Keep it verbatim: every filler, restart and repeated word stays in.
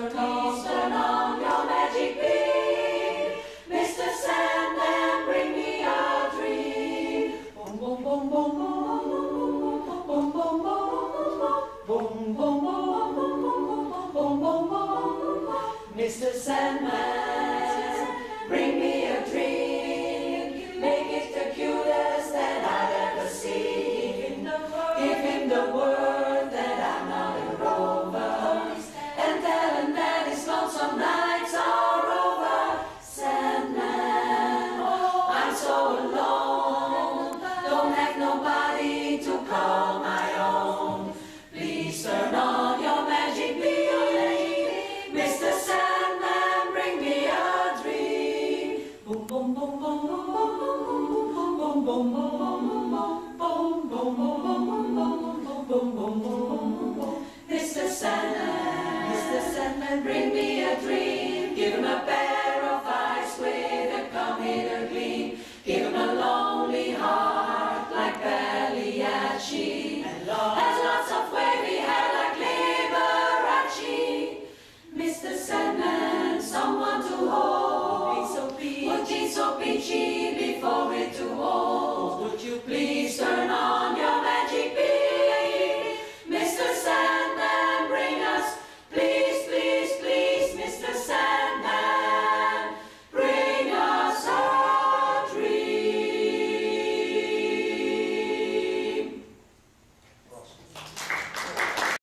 turn on, turn on your magic beam. Mister Sandman, bring me a dream. Boom, boom, boom, boom, boom, boom, boom, boom, boom, boom, boom, boom, boom, boom, boom. Mister Sandman, bring me a dream. Make it the cutest that I've ever seen. Give him the word that I'm not a rover, and tell him that his lonesome nights are over. Sandman, I'm so alone, don't have nobody to call my own. Please turn on your magic beam. Mister Sandman, bring me a dream. Boom, boom, boom, boom, boom, boom, boom, boom, boom, boom, boom, boom, boom, boom, boom, boom. Mister Sandman, Mister Sandman, bring me a dream. Give him a pair of eyes with a come-hither gleam. Give him a lonely heart like Pagliacci, and lots of wavy hair like Liberace. Mister Sandman, someone to hold, would be so peachy before it too